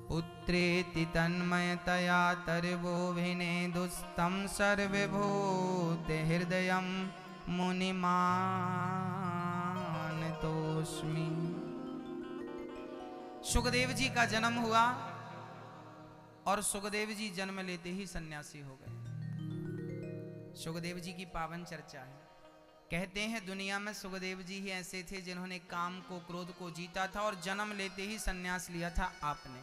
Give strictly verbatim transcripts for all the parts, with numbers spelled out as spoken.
पुत्रेति तन्मयतया तर्वोऽभिनेदुस्तं सर्वभूत हृदयं मुनिमानतोऽस्मि। सुखदेव जी का जन्म हुआ और सुखदेव जी जन्म लेते ही सन्यासी हो गए। सुखदेव जी की पावन चर्चा है। कहते हैं दुनिया में सुखदेव जी ही ऐसे थे जिन्होंने काम को, क्रोध को जीता था और जन्म लेते ही सन्यास लिया था आपने।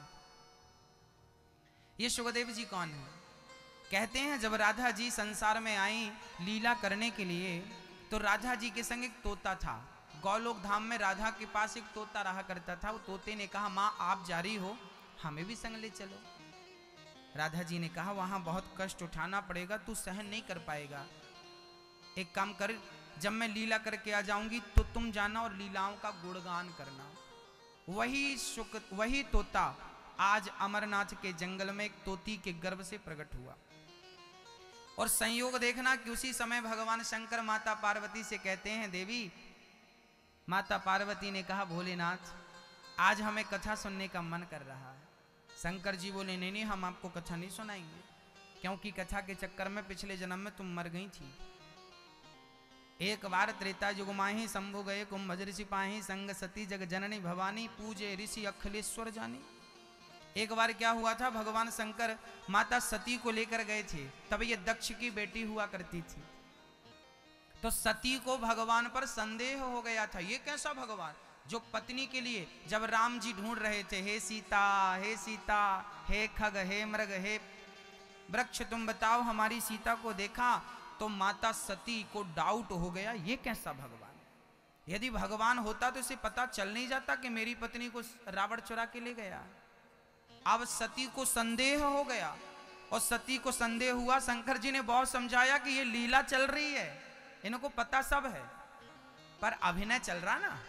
ये सुखदेव जी कौन है? कहते हैं जब राधा जी संसार में आई लीला करने के लिए तो राधा जी के संग एक तोता था। गौलोक धाम में राधा के पास एक तोता रहा करता था। वो तोते ने कहा माँ आप जा रही हो, हमें भी संग ले चलो। राधा जी ने कहा वहां बहुत कष्ट उठाना पड़ेगा, तू सहन नहीं कर पाएगा। एक काम कर, जब मैं लीला करके आ जाऊंगी तो तुम जाना और लीलाओं का गुणगान करना। वही सुख वही तोता आज अमरनाथ के जंगल में एक तोती के गर्भ से प्रकट हुआ। और संयोग देखना कि उसी समय भगवान शंकर माता पार्वती से कहते हैं देवी, माता पार्वती ने कहा भोलेनाथ आज हमें कथा सुनने का मन कर रहा है। शंकर जी बोले नहीं नहीं हम आपको कथा नहीं सुनाएंगे, क्योंकि कथा के चक्कर में पिछले जन्म में तुम मर गई थी। एक बार त्रेता युग माही शंभु गए कुंभज ऋषि पाही संग सती जग जननी भवानी पूजे ऋषि अखिलेश्वर जानी। एक बार क्या हुआ था, भगवान शंकर माता सती को लेकर गए थे। तब ये दक्ष की बेटी हुआ करती थी। तो सती को भगवान पर संदेह हो गया था, ये कैसा भगवान जो पत्नी के लिए जब राम जी ढूंढ रहे थे, हे सीता हे सीता हे खग हे मृग हे वृक्ष तुम बताओ हमारी सीता को देखा। तो माता सती को डाउट हो गया ये कैसा भगवान। यदि भगवान होता तो इसे पता चल नहीं जाता कि मेरी पत्नी को रावण चुरा के ले गया। अब सती को संदेह हो गया और सती को संदेह हुआ। शंकर जी ने बहुत समझाया कि ये लीला चल रही है, इनको पता सब है, पर अभिनय चल रहा ना।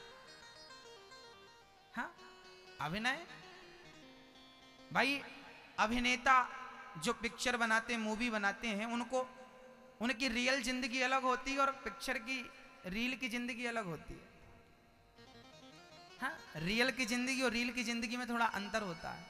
हाँ अभिनय भाई, अभिनेता जो पिक्चर बनाते मूवी बनाते हैं उनको उनकी रियल जिंदगी अलग होती है और पिक्चर की रील की जिंदगी अलग होती है। हाँ रियल की जिंदगी और रील की जिंदगी में थोड़ा अंतर होता है।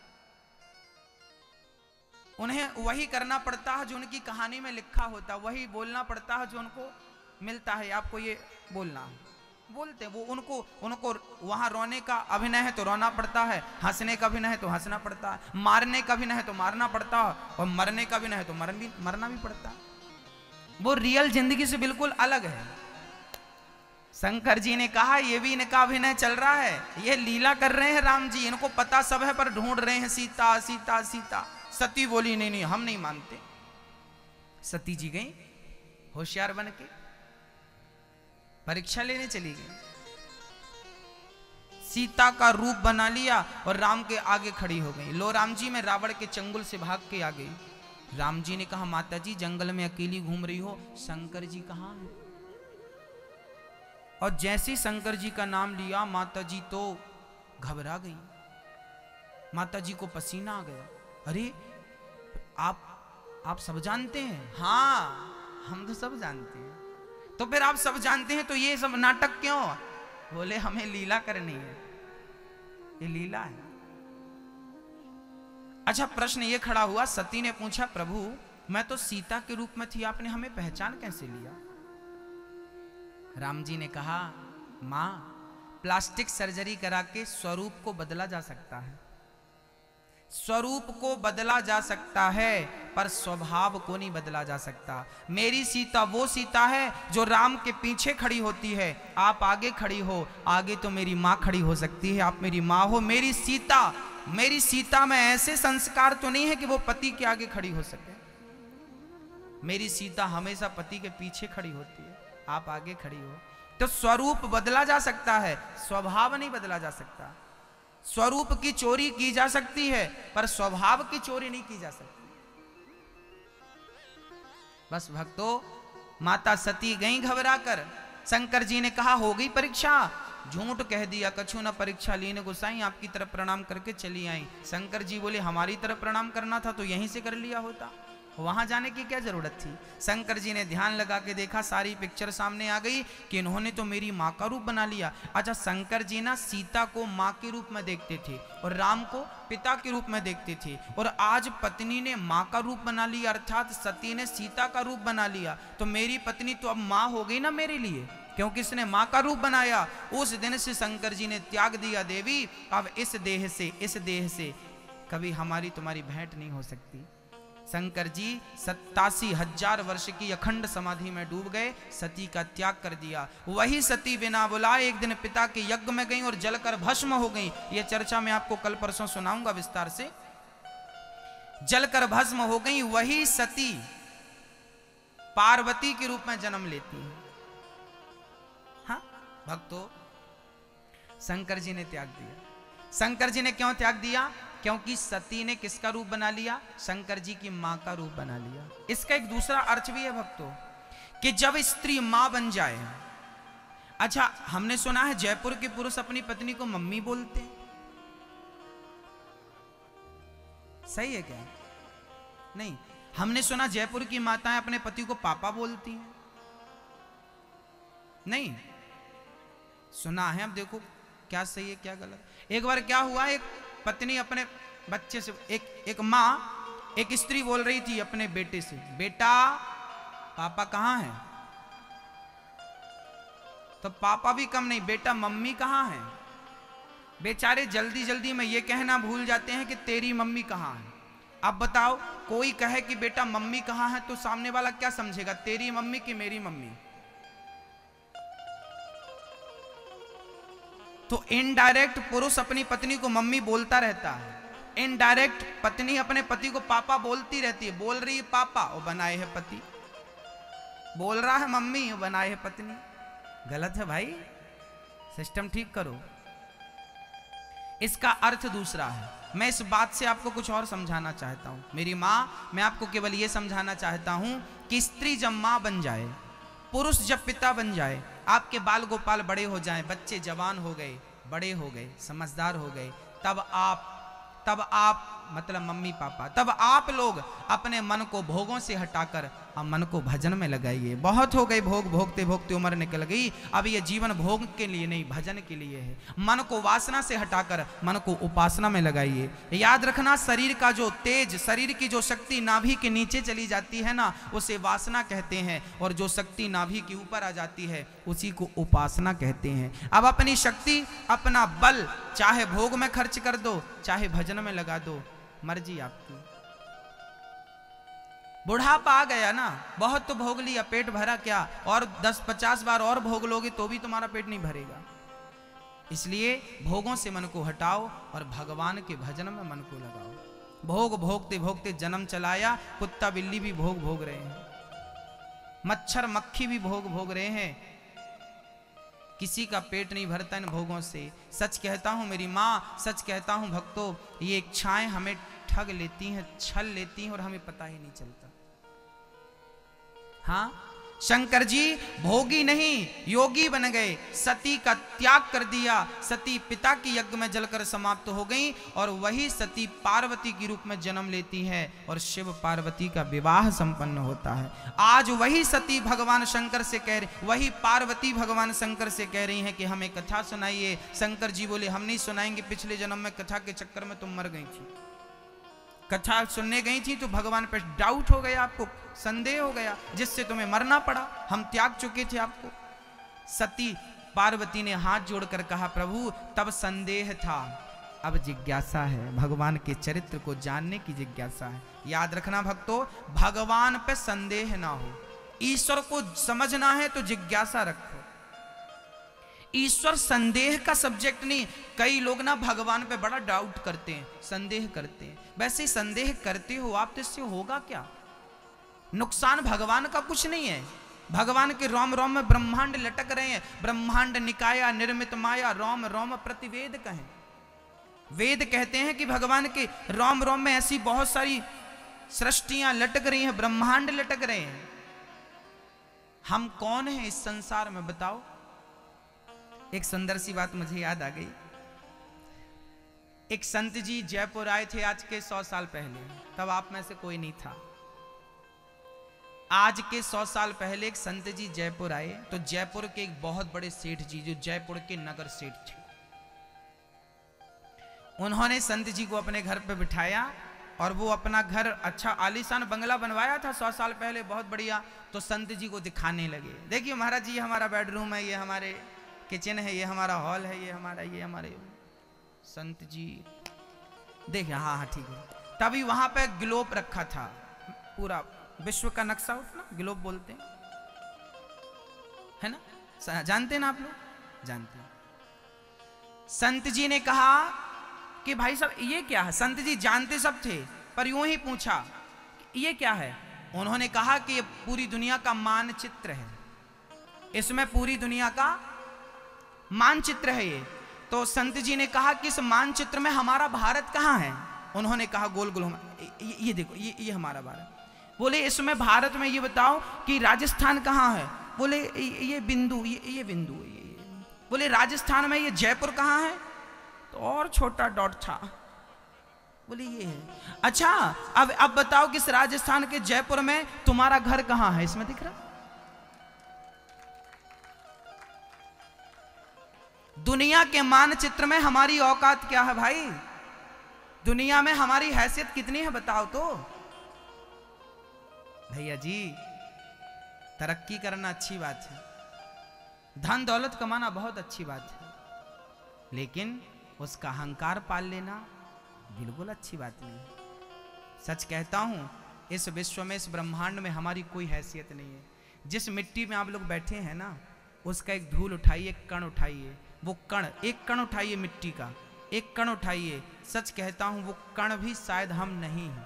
उन्हें वही करना पड़ता है जो उनकी कहानी में लिखा होता है, वही बोलना पड़ता है जो उनको मिलता है। आपको ये बोलना बोलते हैं वो उनको उनको वहां रोने का अभिनय है तो रोना पड़ता है, हंसने का अभिनय है तो हंसना पड़ता है, मारने का अभिनय है तो मारना पड़ता है और मरने का अभिनय है तो मर भी मरना भी पड़ता है। वो रियल जिंदगी से बिल्कुल अलग है। शंकर जी ने कहा ये भी इनका अभिनय चल रहा है, ये लीला कर रहे हैं राम जी, इनको पता सब है पर ढूंढ रहे हैं सीता सीता सीता। सती बोली नहीं नहीं हम नहीं मानते। सती जी गई होशियार बन के परीक्षा लेने चली गई। सीता का रूप बना लिया और राम के आगे खड़ी हो गई। लो राम जी मैं रावण के चंगुल से भाग के आ गई। राम जी ने कहा माता जी जंगल में अकेली घूम रही हो, शंकर जी कहाँ हैं? और जैसे शंकर जी का नाम लिया माता जी तो घबरा गई। माता जी को पसीना आ गया। अरे आप आप सब जानते हैं? हाँ हम तो सब जानते हैं। तो फिर आप सब जानते हैं तो ये सब नाटक क्यों? बोले हमें लीला करनी है, ये लीला है। अच्छा प्रश्न ये खड़ा हुआ, सती ने पूछा प्रभु मैं तो सीता के रूप में थी, आपने हमें पहचान कैसे लिया? राम जी ने कहा मां प्लास्टिक सर्जरी करा के स्वरूप को बदला जा सकता है, स्वरूप को बदला जा सकता है पर स्वभाव को नहीं बदला जा सकता। मेरी सीता वो सीता है जो राम के पीछे खड़ी होती है, आप आगे खड़ी हो, आगे तो मेरी माँ खड़ी हो सकती है, आप मेरी माँ हो। मेरी सीता मेरी सीता में ऐसे संस्कार तो नहीं है कि वो पति के आगे खड़ी हो सके। मेरी सीता हमेशा पति के पीछे खड़ी होती है, आप आगे खड़ी हो। तो स्वरूप बदला जा सकता है, स्वभाव नहीं बदला जा सकता। स्वरूप की चोरी की जा सकती है पर स्वभाव की चोरी नहीं की जा सकती। बस भक्तों माता सती गई घबरा कर। शंकर जी ने कहा हो गई परीक्षा? झूठ कह दिया, कछु न परीक्षा लीन गोसाई, आपकी तरफ प्रणाम करके चली आई। शंकर जी बोले हमारी तरफ प्रणाम करना था तो यहीं से कर लिया होता, वहां जाने की क्या जरूरत थी। शंकर जी ने ध्यान लगा के देखा, सारी पिक्चर सामने आ गई कि इन्होंने तो मेरी माँ का रूप बना लिया। अच्छा, शंकर जी ना सीता को माँ के रूप में देखते थे और राम को पिता के रूप में देखते थे, और आज पत्नी ने माँ का रूप बना लिया, अर्थात सती ने सीता का रूप बना लिया। तो मेरी पत्नी तो अब माँ हो गई ना मेरे लिए, क्योंकि इसने माँ का रूप बनाया। उस दिन से शंकर जी ने त्याग दिया, देवी अब इस देह से इस देह से कभी हमारी तुम्हारी भेंट नहीं हो सकती। शंकर जी सत्तासी हजार वर्ष की अखंड समाधि में डूब गए, सती का त्याग कर दिया। वही सती बिना बुलाए एक दिन पिता के यज्ञ में गई और जलकर भस्म हो गई। यह चर्चा मैं आपको कल परसों सुनाऊंगा विस्तार से। जलकर भस्म हो गई वही सती पार्वती के रूप में जन्म लेती है। हाँ भक्तों, शंकर जी ने त्याग दिया। शंकर जी ने क्यों त्याग दिया? क्योंकि सती ने किसका रूप बना लिया? शंकर जी की मां का रूप बना लिया। इसका एक दूसरा अर्थ भी है भक्तों कि जब स्त्री मां बन जाए। अच्छा, हमने सुना है जयपुर के पुरुष अपनी पत्नी को मम्मी बोलते हैं, सही है क्या? नहीं, हमने सुना जयपुर की माताएं अपने पति को पापा बोलती हैं, नहीं सुना है। अब देखो क्या सही है क्या गलत। एक बार क्या हुआ, एक पत्नी अपने बच्चे से, एक एक माँ एक स्त्री बोल रही थी अपने बेटे से, बेटा पापा कहाँ है? तो पापा भी कम नहीं, बेटा मम्मी कहाँ है? बेचारे जल्दी जल्दी में ये कहना भूल जाते हैं कि तेरी मम्मी कहाँ है। अब बताओ, कोई कहे कि बेटा मम्मी कहाँ है तो सामने वाला क्या समझेगा, तेरी मम्मी कि मेरी मम्मी? तो इनडायरेक्ट पुरुष अपनी पत्नी को मम्मी बोलता रहता है, इनडायरेक्ट पत्नी अपने पति को पापा बोलती रहती है। बोल रही है पापा और बनाए है पति, बोल रहा है मम्मी और बनाए है पत्नी। गलत है भाई, सिस्टम ठीक करो। इसका अर्थ दूसरा है। मैं इस बात से आपको कुछ और समझाना चाहता हूं। मेरी मां, मैं आपको केवल यह समझाना चाहता हूं कि स्त्री जब मां बन जाए, पुरुष जब पिता बन जाए, आपके बाल गोपाल बड़े हो जाएं, बच्चे जवान हो गए, बड़े हो गए, समझदार हो गए, तब आप तब आप मतलब मम्मी पापा, तब आप लोग अपने मन को भोगों से हटाकर अब मन को भजन में लगाइए। बहुत हो गई भोग, भोगते भोगते उम्र निकल गई, अब ये जीवन भोग के लिए नहीं भजन के लिए है। मन को वासना से हटाकर मन को उपासना में लगाइए। याद रखना, शरीर का जो तेज, शरीर की जो शक्ति नाभि के नीचे चली जाती है ना, उसे वासना कहते हैं, और जो शक्ति नाभि के ऊपर आ जाती है उसी को उपासना कहते हैं। अब अपनी शक्ति, अपना बल चाहे भोग में खर्च कर दो, चाहे भजन में लगा दो, मर्जी आपकी। बुढ़ापा आ गया ना, बहुत तो भोग लिया, पेट भरा क्या, और दस पचास बार और भोग लोगे तो भी तुम्हारा पेट नहीं भरेगा। इसलिए भोगों से मन को हटाओ और भगवान के भजन में मन को लगाओ। भोग भोगते भोगते जन्म चलाया, कुत्ता बिल्ली भी भोग भोग रहे हैं, मच्छर मक्खी भी भोग भोग रहे हैं, किसी का पेट नहीं भरता इन भोगों से। सच कहता हूं मेरी मां, सच कहता हूं भक्तों, ये इच्छाएं हमें ठग लेती हैं, छल लेती हैं और हमें पता ही नहीं चलता। हाँ, शंकर जी भोगी नहीं योगी बन गए, सती का त्याग कर दिया, सती पिता के यज्ञ में जलकर समाप्त हो गई, और वही सती पार्वती के रूप में जन्म लेती है और शिव पार्वती का विवाह संपन्न होता है। आज वही सती भगवान शंकर से कह रही, वही पार्वती भगवान शंकर से कह रही हैं कि हमें कथा सुनाइए। शंकर जी बोले हम नहीं सुनाएंगे, पिछले जन्म में कथा के चक्कर में तुम मर गई थी, कथा सुनने गई थी तो भगवान पे डाउट हो गया, आपको संदेह हो गया, जिससे तुम्हें मरना पड़ा, हम त्याग चुके थे आपको। सती पार्वती ने हाथ जोड़कर कहा प्रभु तब संदेह था, अब जिज्ञासा है, भगवान के चरित्र को जानने की जिज्ञासा है। याद रखना भक्तों, भगवान पे संदेह ना हो, ईश्वर को समझना है तो जिज्ञासा रखो। ईश्वर संदेह का सब्जेक्ट नहीं। कई लोग ना भगवान पे बड़ा डाउट करते हैं, संदेह करते हैं। वैसे संदेह करते हो आप तो इससे होगा क्या? नुकसान भगवान का कुछ नहीं है। भगवान के रोम रोम में ब्रह्मांड लटक रहे हैं, ब्रह्मांड निकाया निर्मित माया रोम रोम प्रतिवेद कहें। वेद कहते हैं कि भगवान के रोम रोम में ऐसी बहुत सारी सृष्टियां लटक रही हैं, ब्रह्मांड लटक रहे हैं। हम कौन हैं इस संसार में बताओ? एक सुंदर सी बात मुझे याद आ गई। एक संत जी जयपुर आए थे आज के सौ साल पहले, तब आप में से कोई नहीं था। आज के सौ साल पहले एक संत जी जयपुर आए, तो जयपुर के एक बहुत बड़े सेठ जी जो जयपुर के नगर सेठ थे, उन्होंने संत जी को अपने घर पे बिठाया और वो अपना घर अच्छा आलीशान बंगला बनवाया था सौ साल पहले, बहुत बढ़िया। तो संत जी को दिखाने लगे, देखिए महाराज जी, ये हमारा बेडरूम है, ये हमारे किचन है, ये हमारा हॉल है, ये हमारा ये हमारे। संत जी देखिए, हाँ हाँ ठीक है। तभी वहां पे ग्लोब रखा था, पूरा विश्व का नक्शा उठना ग्लोब बोलते हैं, है ना, जानते हैं ना आप लोग, जानते हैं। संत जी ने कहा कि भाई साहब ये क्या है। संत जी जानते सब थे, पर यूं ही पूछा ये क्या है। उन्होंने कहा कि ये पूरी दुनिया का मानचित्र है, इसमें पूरी दुनिया का मानचित्र है ये। तो संत जी ने कहा कि इस मानचित्र में हमारा भारत कहाँ है। उन्होंने कहा गोल गोल, ये, ये देखो, ये ये हमारा भारत। बोले इसमें भारत में ये बताओ कि राजस्थान कहाँ है। बोले ये बिंदु, ये ये बिंदु, ये, ये। बोले राजस्थान में ये जयपुर कहाँ है, तो और छोटा डॉट था। बोले ये है। अच्छा अब अब बताओ कि इस राजस्थान के जयपुर में तुम्हारा घर कहाँ है, इसमें दिख रहा। दुनिया के मानचित्र में हमारी औकात क्या है भाई, दुनिया में हमारी हैसियत कितनी है बताओ तो। भैया जी, तरक्की करना अच्छी बात है, धन दौलत कमाना बहुत अच्छी बात है, लेकिन उसका अहंकार पाल लेना बिल्कुल अच्छी बात नहीं। सच कहता हूं, इस विश्व में, इस ब्रह्मांड में हमारी कोई हैसियत नहीं है। जिस मिट्टी में आप लोग बैठे हैं ना, उसका एक धूल उठाइए, एक कण उठाइए, वो कण, एक कण उठाइए मिट्टी का, एक कण उठाइए, सच कहता हूं वो कण भी शायद हम नहीं हैं।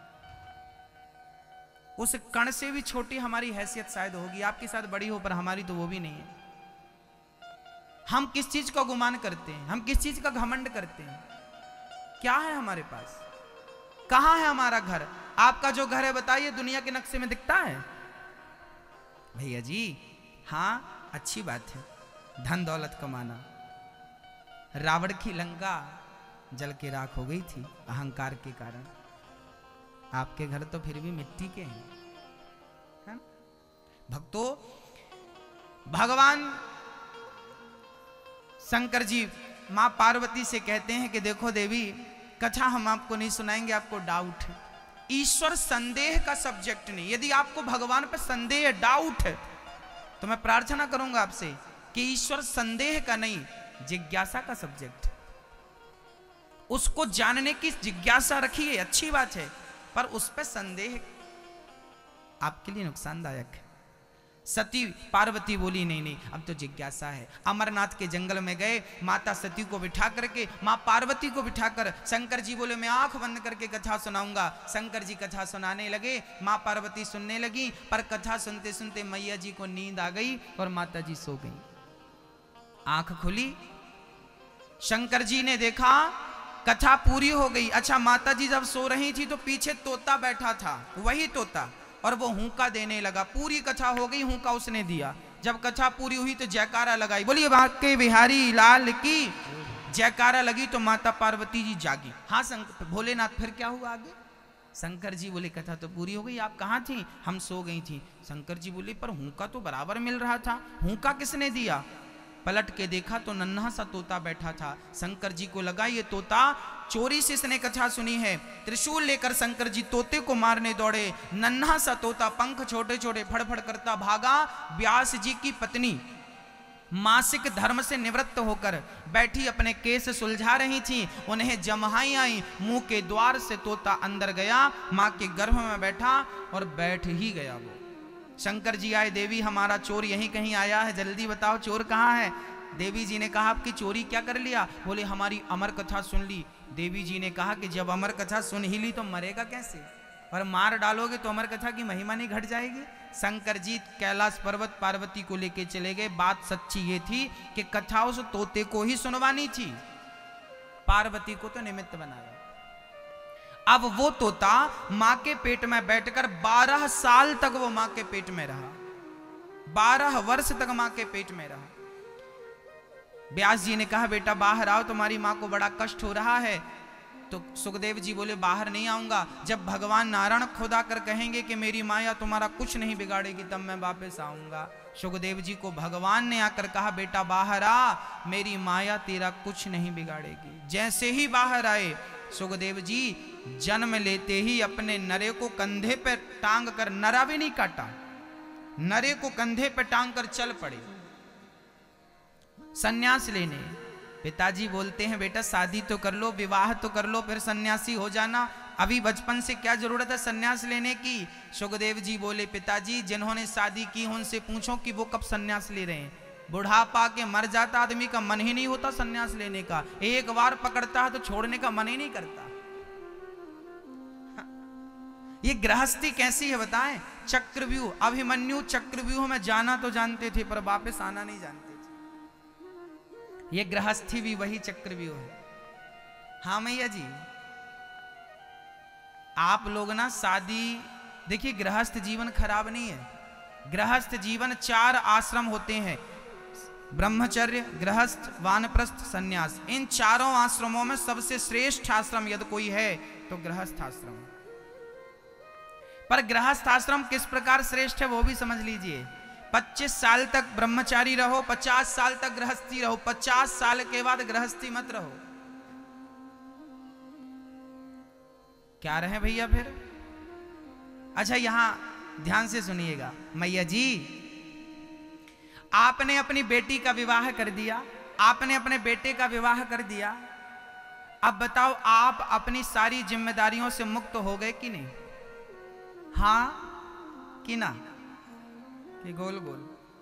उस कण से भी छोटी हमारी हैसियत शायद होगी, आपके साथ बड़ी हो, पर हमारी तो वो भी नहीं है। हम किस चीज का गुमान करते हैं, हम किस चीज का घमंड करते हैं, क्या है हमारे पास, कहां है हमारा घर। आपका जो घर है बताइए, दुनिया के नक्शे में दिखता है भैया जी। हाँ अच्छी बात है धन दौलत कमाना, रावण की लंका जल के राख हो गई थी अहंकार के कारण। आपके घर तो फिर भी मिट्टी के हैं, है? भक्तों, भगवान शंकर जी मां पार्वती से कहते हैं कि देखो देवी, कथा हम आपको नहीं सुनाएंगे, आपको डाउट है। ईश्वर संदेह का सब्जेक्ट नहीं। यदि आपको भगवान पर संदेह, डाउट है, तो मैं प्रार्थना करूंगा आपसे कि ईश्वर संदेह का नहीं, जिज्ञासा का सब्जेक्ट। उसको जानने की जिज्ञासा रखिए, अच्छी बात है, पर उस पर संदेह आपके लिए नुकसानदायक है। सती पार्वती बोली नहीं नहीं, अब तो जिज्ञासा है। अमरनाथ के जंगल में गए, माता सती को बिठा करके, माँ पार्वती को बिठाकर, शंकर जी बोले मैं आंख बंद करके कथा सुनाऊंगा। शंकर जी कथा सुनाने लगे, माँ पार्वती सुनने लगी, पर कथा सुनते सुनते मैया जी को नींद आ गई और माता जी सो गई। आंख खुली, शंकर जी ने देखा कथा पूरी हो गई। अच्छा, माता जी जब सो रही थी तो पीछे तोता बैठा था, वही तोता, और वो हुंका देने लगा। पूरी कथा हो गई, हुंका उसने दिया। जब कथा पूरी हुई तो जयकारा लगाई, बोलिए बांके बिहारी लाल की। जयकारा लगी तो माता पार्वती जी जागी। हाँ शंकर भोलेनाथ, फिर क्या हुआ आगे? शंकर जी बोले कथा तो पूरी हो गई, आप कहाँ थी? हम सो गई थी। शंकर जी बोले पर हुंका तो बराबर मिल रहा था, हुंका किसने दिया? पलट के देखा तो नन्हा सा तोता बैठा था। शंकर जी को लगा ये तोता चोरी से इसने कथा सुनी है। त्रिशूल लेकर शंकर जी तोते को मारने दौड़े। नन्हा सा तोता पंख छोटे छोटे फड़फड़ करता भागा। व्यास जी की पत्नी मासिक धर्म से निवृत्त होकर बैठी अपने केस सुलझा रही थी, उन्हें जमहाई आई। मुंह के द्वार से तोता अंदर गया, मां के गर्भ में बैठा और बैठ ही गया वो। शंकर जी आए, देवी हमारा चोर यहीं कहीं आया है, जल्दी बताओ चोर कहाँ है? देवी जी ने कहा आपकी चोरी क्या कर लिया? बोले हमारी अमर कथा सुन ली। देवी जी ने कहा कि जब अमर कथा सुन ही ली तो मरेगा कैसे, और मार डालोगे तो अमर कथा की महिमा नहीं घट जाएगी? शंकर जी कैलाश पर्वत पार्वती को लेके चले गए। बात सच्ची ये थी कि कथा उस तोते को ही सुनवानी थी, पार्वती को तो निमित्त बनाया। अब वो तोता मां के पेट में बैठकर बारह साल तक वो मां के पेट में रहा, बारह वर्ष तक मां के पेट में रहा। व्यास जी ने कहा बेटा बाहर आओ, तुम्हारी मां को बड़ा कष्ट हो रहा है। तो सुखदेव जी बोले बाहर नहीं आऊंगा, जब भगवान नारायण खुद आकर कहेंगे कि मेरी माया तुम्हारा कुछ नहीं बिगाड़ेगी तब मैं वापस आऊंगा। सुखदेव जी को भगवान ने आकर कहा बेटा बाहर आ, मेरी माया तेरा कुछ नहीं बिगाड़ेगी। जैसे ही बाहर आए सुखदेव जी जन्म लेते ही अपने नरे को कंधे पर टांग कर, नरा भी नहीं काटा, नरे को कंधे पर टांग कर चल पड़े सन्यास लेने। पिताजी बोलते हैं बेटा शादी तो कर लो, विवाह तो कर लो, फिर सन्यासी हो जाना, अभी बचपन से क्या जरूरत है सन्यास लेने की। सुखदेव जी बोले पिताजी जिन्होंने शादी की उनसे पूछो कि वो कब सन्यास ले रहे हैं। बुढ़ापा के मर जाता आदमी का मन ही नहीं होता सन्यास लेने का, एक बार पकड़ता है तो छोड़ने का मन ही नहीं करता। ये गृहस्थी कैसी है बताएं। चक्रव्यूह, अभिमन्यु चक्रव्यूह में जाना तो जानते थे पर वापस आना नहीं जानते थे। ये गृहस्थी भी वही चक्रव्यूह है। हाँ मैया जी, आप लोग ना शादी, देखिए गृहस्थ जीवन खराब नहीं है। गृहस्थ जीवन चार आश्रम होते हैं, ब्रह्मचर्य, गृहस्थ, वानप्रस्थ, सन्यास। इन चारों आश्रमों में सबसे श्रेष्ठ आश्रम यदि कोई है तो गृहस्थ आश्रम। पर गृहस्थ आश्रम किस प्रकार श्रेष्ठ है वो भी समझ लीजिए। पच्चीस साल तक ब्रह्मचारी रहो, पचास साल तक गृहस्थी रहो, पचास साल के बाद गृहस्थी मत रहो। क्या रहे भैया फिर? अच्छा यहां ध्यान से सुनिएगा मैया जी, आपने अपनी बेटी का विवाह कर दिया, आपने अपने बेटे का विवाह कर दिया, अब बताओ आप अपनी सारी जिम्मेदारियों से मुक्त हो गए कि नहीं? हाँ कि ना? कि गोल गोल?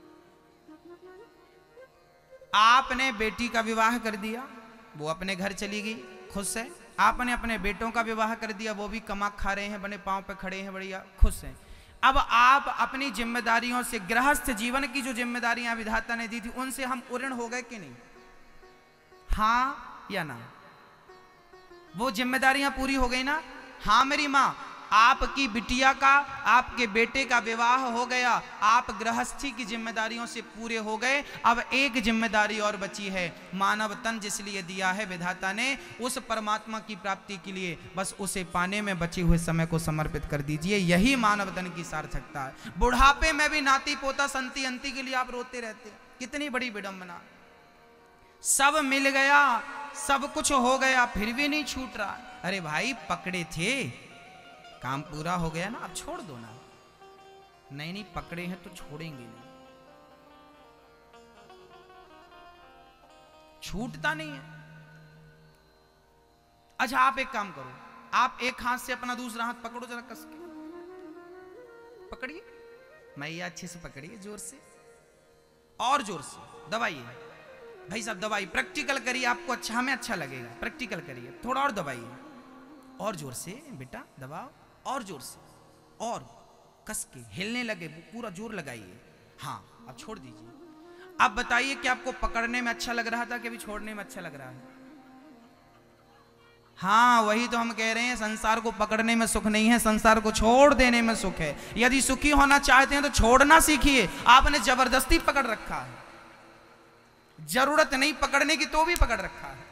आपने बेटी का विवाह कर दिया, वो अपने घर चली गई खुश है। आपने अपने बेटों का विवाह कर दिया, वो भी कमा खा रहे हैं, बने पांव पे खड़े हैं, बढ़िया खुश हैं। अब आप अपनी जिम्मेदारियों से, गृहस्थ जीवन की जो जिम्मेदारियां विधाता ने दी थी उनसे हम उऋण हो गए कि नहीं? हाँ या ना? वो जिम्मेदारियां पूरी हो गई ना? हाँ मेरी माँ, आपकी बिटिया का, आपके बेटे का विवाह हो गया, आप गृहस्थी की जिम्मेदारियों से पूरे हो गए। अब एक जिम्मेदारी और बची है, मानव तन जिस लिए दिया है विधाता ने, उस परमात्मा की प्राप्ति के लिए बस उसे पाने में बचे हुए समय को समर्पित कर दीजिए। यही मानव तन की सार्थकता है। बुढ़ापे में भी नाती पोता संती अंती के लिए आप रोते रहते, कितनी बड़ी विडंबना। सब मिल गया, सब कुछ हो गया, फिर भी नहीं छूट रहा। अरे भाई पकड़े थे, काम पूरा हो गया ना, अब छोड़ दो ना। नहीं नहीं पकड़े हैं तो छोड़ेंगे नहीं, छूटता नहीं है। अच्छा आप एक काम करो, आप एक हाथ से अपना दूसरा हाथ पकड़ो जरा कस के, पकड़िए मैया, अच्छे से पकड़िए, जोर से और जोर से दबाइए भाई साहब, दबाइए, प्रैक्टिकल करिए, आपको अच्छा, हमें अच्छा लगेगा। प्रैक्टिकल करिए, थोड़ा और दबाइए, और जोर से बेटा दबाओ, और जोर से, और कस के हिलने लगे, पूरा जोर लगाइए। हाँ अब छोड़ दीजिए। अब बताइए कि आपको पकड़ने में अच्छा लग रहा था कि अभी छोड़ने में अच्छा लग रहा है? हाँ वही तो हम कह रहे हैं, संसार को पकड़ने में सुख नहीं है, संसार को छोड़ देने में सुख है। यदि सुखी होना चाहते हैं तो छोड़ना सीखिए। आपने जबरदस्ती पकड़ रखा है, जरूरत नहीं पकड़ने की तो भी पकड़ रखा है।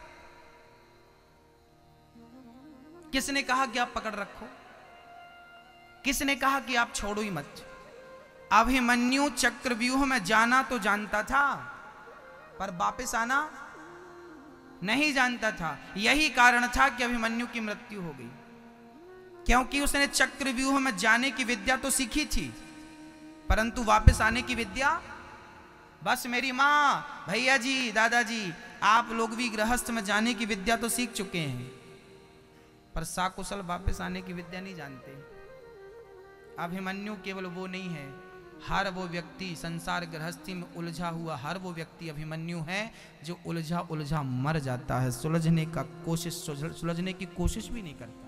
किसने कहा कि आप पकड़ रखो? किसने कहा कि आप छोड़ो ही मत? अभिमन्यु चक्रव्यूह में जाना तो जानता था पर वापस आना नहीं जानता था। यही कारण था कि अभिमन्यु की मृत्यु हो गई, क्योंकि उसने चक्रव्यूह में जाने की विद्या तो सीखी थी परंतु वापस आने की विद्या। बस मेरी माँ, भैया जी, दादाजी, आप लोग भी गृहस्थ में जाने की विद्या तो सीख चुके हैं पर साकुशल वापस आने की विद्या नहीं जानते। अभिमन्यु केवल वो नहीं है, हर वो व्यक्ति संसार गृहस्थी में उलझा हुआ, हर वो व्यक्ति अभिमन्यु है जो उलझा उलझा मर जाता है, सुलझने का कोशिश सुलझने की कोशिश भी नहीं करता।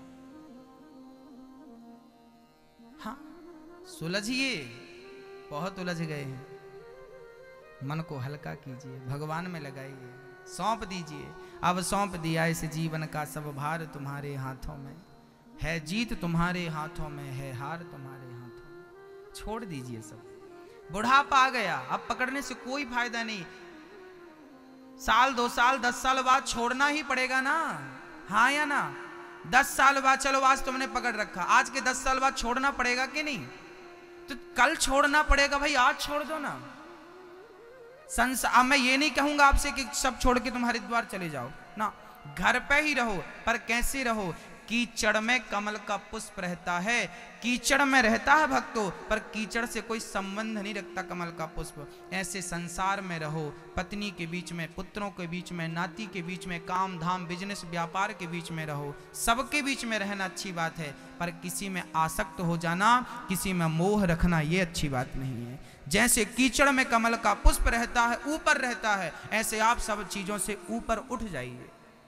हाँ सुलझिए, बहुत उलझ गए हैं, मन को हल्का कीजिए, भगवान में लगाइए, सौंप दीजिए। अब सौंप दिया इस जीवन का सब भार तुम्हारे हाथों में है, जीत तुम्हारे हाथों में है, हार तुम्हारे हाथों में। छोड़ दीजिए सब। बुढ़ापा आ गया, अब पकड़ने से कोई फायदा नहीं। साल दो साल दस साल बाद छोड़ना ही पड़ेगा ना, हाँ या ना? दस साल बाद चलो आज तुमने पकड़ रखा, आज के दस साल बाद छोड़ना पड़ेगा कि नहीं? तो कल छोड़ना पड़ेगा भाई, आज छोड़ दो ना। संसार मैं ये नहीं कहूंगा आपसे कि सब छोड़ के तुम हरिद्वार चले जाओ ना, घर पे ही रहो, पर कैसे रहो? कीचड़ में कमल का पुष्प रहता है, कीचड़ में रहता है भक्तों, पर कीचड़ से कोई संबंध नहीं रखता कमल का पुष्प। ऐसे संसार में रहो, पत्नी के बीच में, पुत्रों के बीच में, नाती के बीच में, काम धाम बिजनेस व्यापार के बीच में रहो। सबके बीच में रहना अच्छी बात है, पर किसी में आसक्त हो जाना, किसी में मोह रखना, ये अच्छी बात नहीं है। जैसे कीचड़ में कमल का पुष्प रहता है, ऊपर रहता है, ऐसे आप सब चीजों से ऊपर उठ जाइए।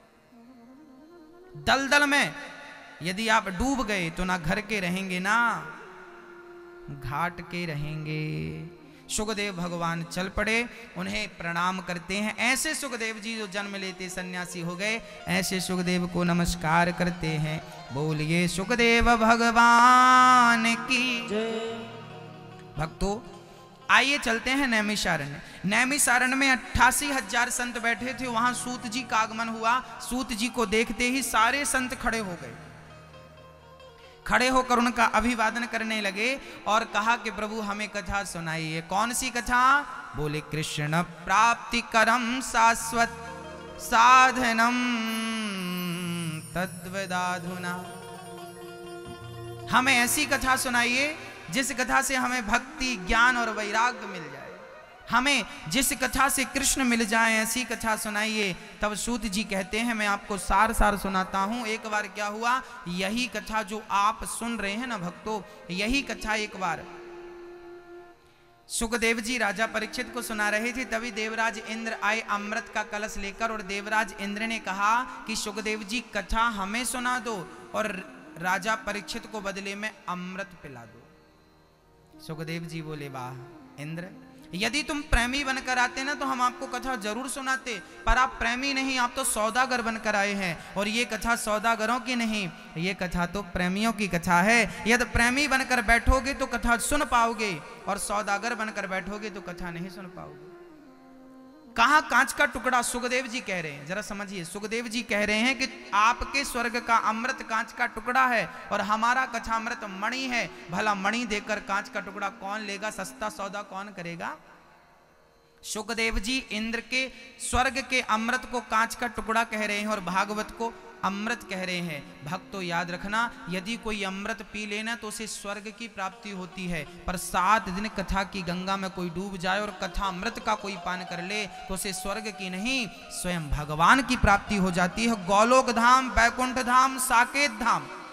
दलदल में यदि आप डूब गए तो ना घर के रहेंगे ना घाट के रहेंगे। सुखदेव भगवान चल पड़े, उन्हें प्रणाम करते हैं। ऐसे सुखदेव जी जो जन्म लेते सन्यासी हो गए, ऐसे सुखदेव को नमस्कार करते हैं। बोलिए सुखदेव भगवान की जय। भक्तों आइए चलते हैं नैमिषारण्य। नैमिषारण्य में अट्ठासी हजार संत बैठे थे, वहां सूत जी का आगमन हुआ। सूत जी को देखते ही सारे संत खड़े हो गए, खड़े होकर उनका अभिवादन करने लगे और कहा कि प्रभु हमें कथा सुनाइए। कौन सी कथा? बोले कृष्ण प्राप्ति करम शाश्वत साधनम तद्वदाधुना। हमें ऐसी कथा सुनाइए जिस कथा से हमें भक्ति ज्ञान और वैराग्य मिल जाए, हमें जिस कथा से कृष्ण मिल जाए, ऐसी कथा सुनाइए। तब सूत जी कहते हैं मैं आपको सार सार सुनाता हूं। एक बार क्या हुआ, यही कथा जो आप सुन रहे हैं ना भक्तों, यही कथा एक बार सुखदेव जी राजा परीक्षित को सुना रहे थे। तभी देवराज इंद्र आए अमृत का कलश लेकर, और देवराज इंद्र ने कहा कि सुखदेव जी कथा हमें सुना दो और राजा परीक्षित को बदले में अमृत पिला दो। सुखदेव जी बोले वाह इंद्र, यदि तुम प्रेमी बनकर आते ना तो हम आपको कथा जरूर सुनाते, पर आप प्रेमी नहीं, आप तो सौदागर बनकर आए हैं, और ये कथा सौदागरों की नहीं, ये कथा तो प्रेमियों की कथा है। यदि प्रेमी बनकर बैठोगे तो कथा सुन पाओगे, और सौदागर बनकर बैठोगे तो कथा नहीं सुन पाओगे। कहा कांच का टुकड़ा, सुखदेव जी कह रहे हैं, जरा समझिए। सुखदेव जी कह रहे हैं कि आपके स्वर्ग का अमृत कांच का टुकड़ा है और हमारा कथामृत मणि है। भला मणि देकर कांच का टुकड़ा कौन लेगा? सस्ता सौदा कौन करेगा? सुखदेव जी इंद्र के स्वर्ग के अमृत को कांच का टुकड़ा कह रहे हैं और भागवत को अमृत कह रहे हैं। भक्तों याद रखना, यदि कोई अमृत पी लेना तो उसे स्वर्ग की प्राप्ति होती है, पर सात दिन कथा की गंगा में कोई डूब जाए और कथा अमृत का कोई पान कर ले तो उसे स्वर्ग की नहीं स्वयं भगवान की प्राप्ति हो जाती है। गोलोक धाम, बैकुंठ धाम, साकेत धाम,